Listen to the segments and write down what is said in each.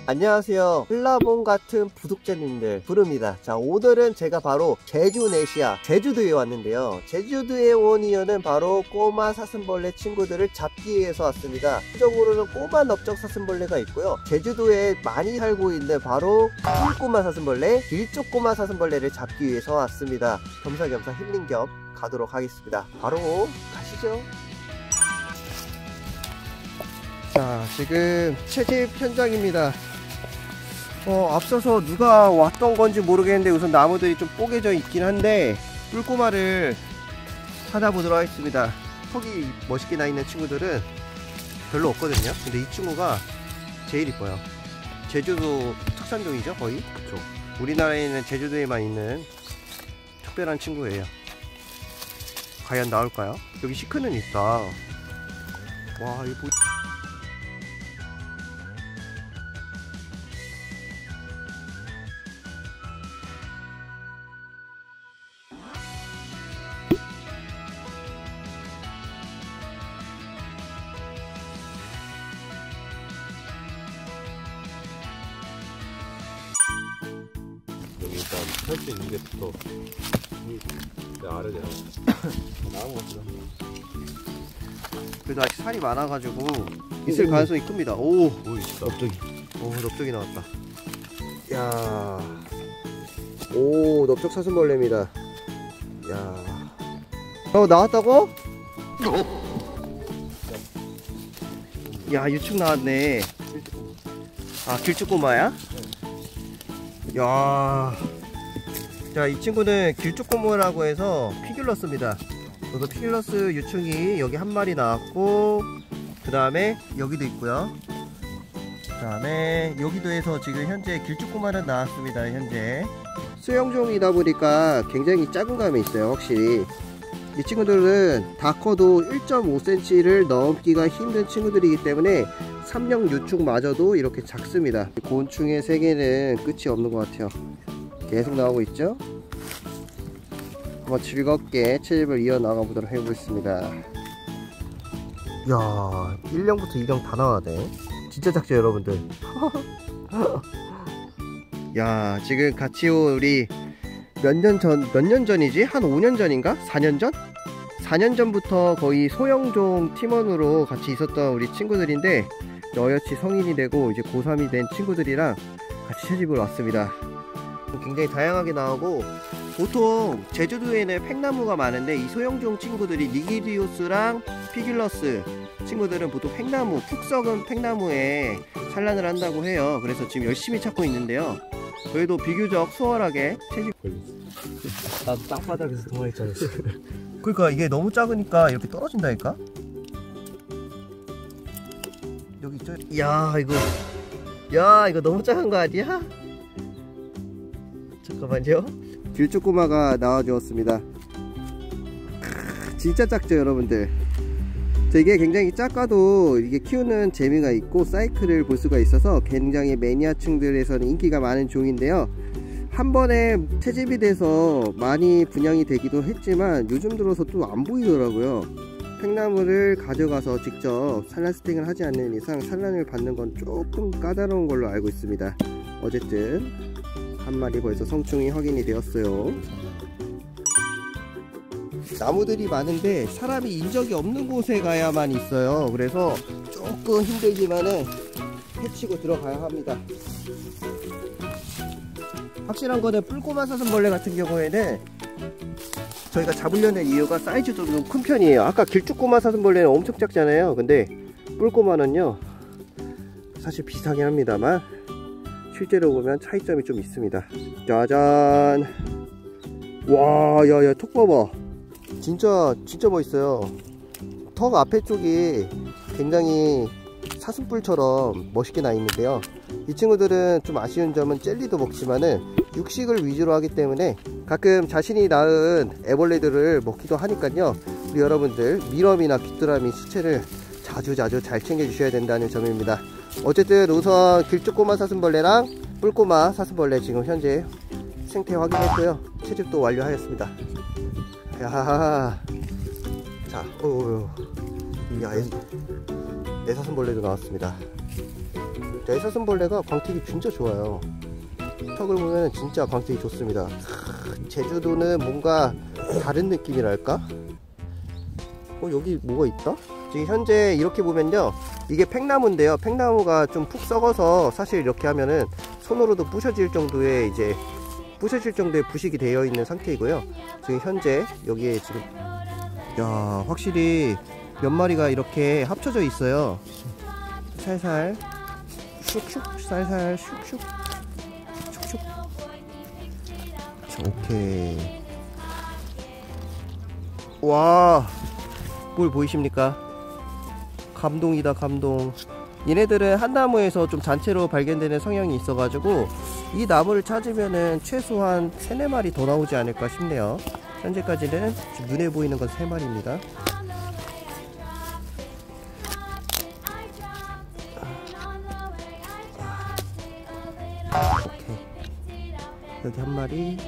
안녕하세요. 한라봉 같은 구독자님들 부릅니다. 자, 오늘은 제가 바로 제주네시아 제주도에 왔는데요. 제주도에 온 이유는 바로 꼬마 사슴벌레 친구들을 잡기 위해서 왔습니다. 전적으로는 꼬마 넓적 사슴벌레가 있고요. 제주도에 많이 살고 있는 바로 꿀꼬마 사슴벌레, 길쭉꼬마 사슴벌레를 잡기 위해서 왔습니다. 겸사겸사 힐링 겸 가도록 하겠습니다. 바로 가시죠. 자, 지금 채집 현장입니다. 앞서서 누가 왔던 건지 모르겠는데 우선 나무들이 좀 뽀개져 있긴 한데 꿀꼬마를 찾아보도록 하겠습니다. 턱이 멋있게 나 있는 친구들은 별로 없거든요. 근데 이 친구가 제일 이뻐요. 제주도 특산종이죠, 거의. 그쵸. 우리나라에는 제주도에만 있는 특별한 친구예요. 과연 나올까요? 여기 시크는 있다. 와, 이거 일단 할 수 있는 게부터 아래로 나온 것 같아. 그래도 아직 살이 많아가지고 있을 가능성이 큽니다. 오, 넓적이. 오, 넓적이 나왔다. 야, 오, 넓적 사슴벌레입니다. 야, 나왔다고? 야, 유충 나왔네. 아, 길쭉꼬마야? 야, 자, 이 친구는 길쭉꼬마라고 해서 피귤러스입니다. 그래서 피귤러스 유충이 여기 한 마리 나왔고, 그 다음에 여기도 있고요. 그 다음에 여기도 해서 지금 현재 길쭉꼬마는 나왔습니다. 현재 수영종이다 보니까 굉장히 작은 감이 있어요. 확실히 이 친구들은 다 커도 1.5cm를 넘기가 힘든 친구들이기 때문에 삼령 유충마저도 이렇게 작습니다. 곤충의 세계는 끝이 없는 것 같아요. 계속 나오고 있죠. 한번 즐겁게 채집을 이어나가 보도록 해보겠습니다. 야, 1령부터 2령 다 나와네. 진짜 작죠, 여러분들. 야, 지금 같이 온 우리 몇 년 전이지? 한 5년 전인가? 4년 전? 4년 전부터 거의 소형종 팀원으로 같이 있었던 우리 친구들인데 어여치 성인이 되고 이제 고3이 된 친구들이랑 같이 채집을 왔습니다. 굉장히 다양하게 나오고, 보통 제주도에는 팽나무가 많은데 이 소형종 친구들이 니기디우스랑 피귤러스 친구들은 보통 팽나무, 푹 썩은 팽나무에 산란을 한다고 해요. 그래서 지금 열심히 찾고 있는데요. 그래도 비교적 수월하게 채집. 나도 땅바닥에서 도망했잖아. 그러니까 이게 너무 작으니까 이렇게 떨어진다니까. 여기 있죠? 야, 이거 너무 작은 거 아니야? 잠깐만요. 길쭉꼬마가 나와주었습니다. 진짜 작죠, 여러분들. 이게 굉장히 작아도 이게 키우는 재미가 있고 사이클을 볼 수가 있어서 굉장히 매니아층들에서는 인기가 많은 종인데요. 한 번에 채집이 돼서 많이 분양이 되기도 했지만 요즘 들어서 또 안 보이더라고요. 팽나무를 가져가서 직접 산란 스팅을 하지 않는 이상 산란을 받는 건 조금 까다로운 걸로 알고 있습니다. 어쨌든 한 마리 벌써 성충이 확인이 되었어요. 나무들이 많은데 사람이 인적이 없는 곳에 가야만 있어요. 그래서 조금 힘들지만은 헤치고 들어가야 합니다. 확실한 거는 뿔꼬마 사슴벌레 같은 경우에는 저희가 잡으려는 이유가 사이즈도 좀 큰 편이에요. 아까 길쭉꼬마 사슴벌레는 엄청 작잖아요. 근데 뿔꼬마는요 사실 비슷하긴 합니다만 실제로 보면 차이점이 좀 있습니다. 짜잔. 와, 야야, 턱 봐봐. 진짜 멋있어요. 턱 앞에 쪽이 굉장히 사슴뿔처럼 멋있게 나 있는데요. 이 친구들은 좀 아쉬운 점은 젤리도 먹지만은 육식을 위주로 하기 때문에 가끔 자신이 낳은 애벌레들을 먹기도 하니까요. 우리 여러분들 미럼이나 귀뚜라미 수채를 자주 잘 챙겨 주셔야 된다는 점입니다. 어쨌든 우선 길쭉꼬마 사슴벌레랑 뿔꼬마 사슴벌레 지금 현재 생태 확인했고요. 채집도 완료하였습니다. 야, 자, 야, 애사슴벌레도 나왔습니다. 애사슴벌레가 광택이 진짜 좋아요. 턱을 보면 진짜 광택이 좋습니다. 제주도는 뭔가 다른 느낌이랄까? 여기 뭐가 있다? 지금 현재 이렇게 보면요, 이게 팽나무인데요. 팽나무가 좀 푹 썩어서 사실 이렇게 하면은 손으로도 부셔질 정도의 부식이 되어 있는 상태이고요. 지금 현재 여기에 지금 야, 확실히 몇 마리가 이렇게 합쳐져 있어요. 살살 슉슉, 살살 슉슉, 슉슉. 자, 오케이. 와, 뭘 보이십니까? 감동이다, 감동. 얘네들은 한 나무에서 좀 단체로 발견되는 성향이 있어가지고 이 나무를 찾으면은 최소한 3-4마리 더 나오지 않을까 싶네요. 현재까지는 눈에 보이는 건 3마리입니다. 오케이. 여기 한 마리.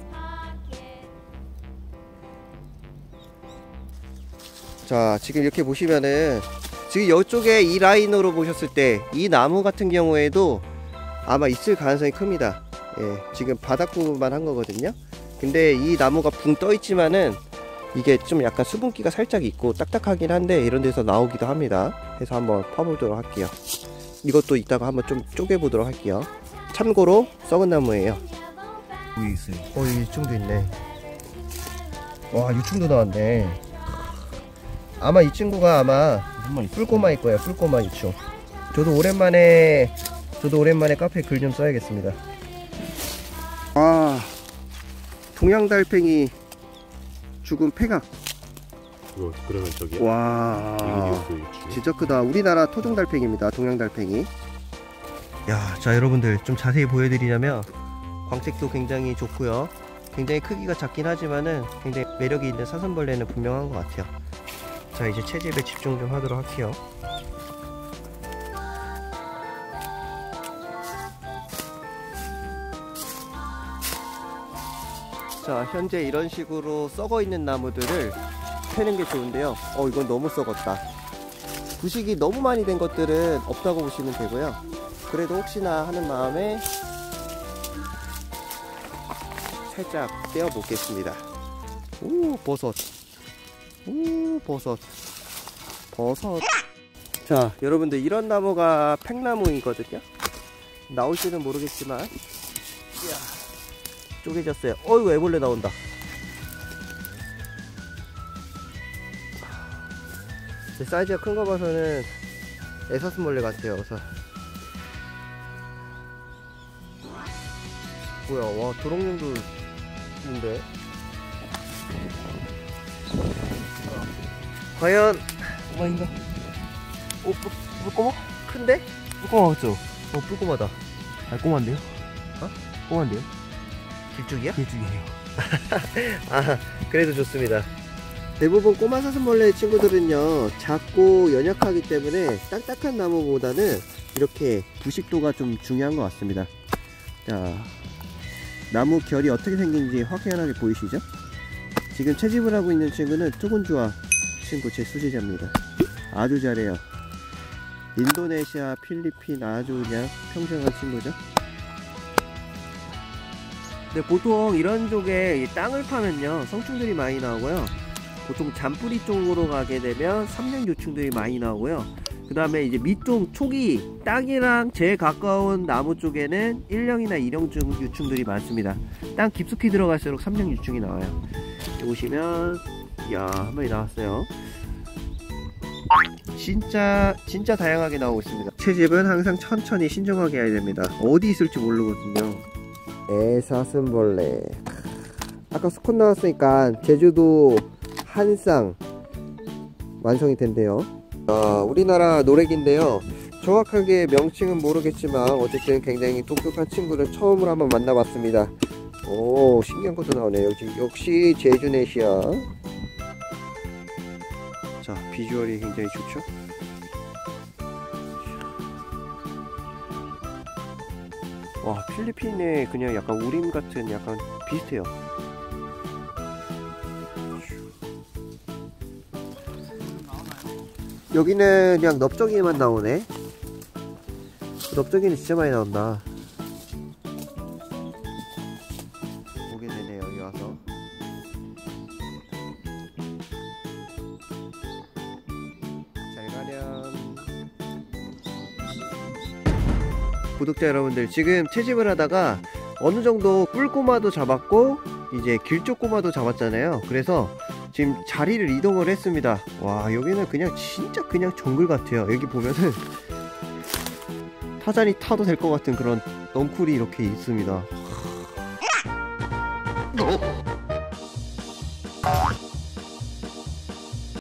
자, 지금 이렇게 보시면은 지금 이쪽에 이 라인으로 보셨을 때 이 나무 같은 경우에도 아마 있을 가능성이 큽니다. 예, 지금 바닥 부분만 한 거거든요. 근데 이 나무가 붕 떠 있지만은 이게 좀 약간 수분기가 살짝 있고 딱딱하긴 한데 이런 데서 나오기도 합니다. 해서 한번 파보도록 할게요. 이것도 이따가 한번 좀 쪼개보도록 할게요. 참고로 썩은 나무예요. 여기 있어요. 여기 유충도 있네. 와, 유충도 나왔네. 아마 이 친구가 아마 뿔꼬마일 거예요. 뿔꼬마 유충. 저도 오랜만에 카페에 글 좀 써야겠습니다. 아, 동양달팽이 죽은 폐각. 그러면 저기요? 와, 진짜 크다. 우리나라 토종달팽이입니다. 동양달팽이. 야, 자, 여러분들 좀 자세히 보여드리자면 광택도 굉장히 좋고요. 굉장히 크기가 작긴 하지만은 굉장히 매력이 있는 사슴벌레는 분명한 것 같아요. 자, 이제 채집에 집중 좀 하도록 할게요. 자, 현재 이런 식으로 썩어 있는 나무들을 패는 게 좋은데요. 이건 너무 썩었다. 부식이 너무 많이 된 것들은 없다고 보시면 되고요. 그래도 혹시나 하는 마음에 살짝 떼어 보겠습니다. 오, 버섯. 오, 버섯. 자, 여러분들, 이런 나무가 팽나무이거든요. 나올지는 모르겠지만, 이야, 쪼개졌어요. 어이구, 애벌레 나온다. 사이즈가 큰 거 봐서는 애사슴벌레 같아요. 그래서 뭐야, 와, 도롱뇽도 있는데. 과연 꼬마인가? 뿔꼬마? 큰데? 뿔꼬마 맞죠? 뿔꼬마다. 아, 꼬마인데요? 꼬마인데요? 길쭉이야? 길쭉이에요. 아, 그래도 좋습니다. 대부분 꼬마 사슴벌레 친구들은요, 작고 연약하기 때문에 딱딱한 나무보다는 이렇게 부식도가 좀 중요한 것 같습니다. 자, 나무 결이 어떻게 생긴지 확연하게 보이시죠? 지금 채집을 하고 있는 친구는 투군주아 친구, 제 수제자입니다. 아주 잘해요. 인도네시아, 필리핀 아주 그냥 평정한 친구죠. 근데 보통 이런 쪽에 땅을 파면요, 성충들이 많이 나오고요. 보통 잔뿌리 쪽으로 가게 되면 삼령유충들이 많이 나오고요. 그 다음에 이제 밑동 초기 땅이랑 제일 가까운 나무 쪽에는 1령이나 2령 유충들이 많습니다. 땅 깊숙이 들어갈수록 3령 유충이 나와요. 여기 보시면, 이야, 한 마리 나왔어요. 진짜 다양하게 나오고 있습니다. 채집은 항상 천천히 신중하게 해야 됩니다. 어디 있을지 모르거든요. 애사슴벌레. 아까 수컷 나왔으니까 제주도 한쌍 완성이 된대요. 우리나라 노래기인데요. 정확하게 명칭은 모르겠지만 어쨌든 굉장히 독특한 친구를 처음으로 한번 만나봤습니다. 오, 신기한 것도 나오네요. 역시 제주네시아. 자, 비주얼이 굉장히 좋죠. 와, 필리핀에 그냥 약간 우림 같은 약간 비슷해요. 여기는 그냥 넓적이만 나오네. 넓적이는 진짜 많이 나온다. 보게 되네요, 여기 와서. 잘 가렴. 구독자 여러분들, 지금 채집을 하다가 어느 정도 뿔꼬마도 잡았고 이제 길쭉꼬마도 잡았잖아요. 그래서 지금 자리를 이동을 했습니다. 와, 여기는 그냥 진짜 그냥 정글 같아요. 여기 보면은 타자니 타도 될 것 같은 그런 넝쿨이 이렇게 있습니다.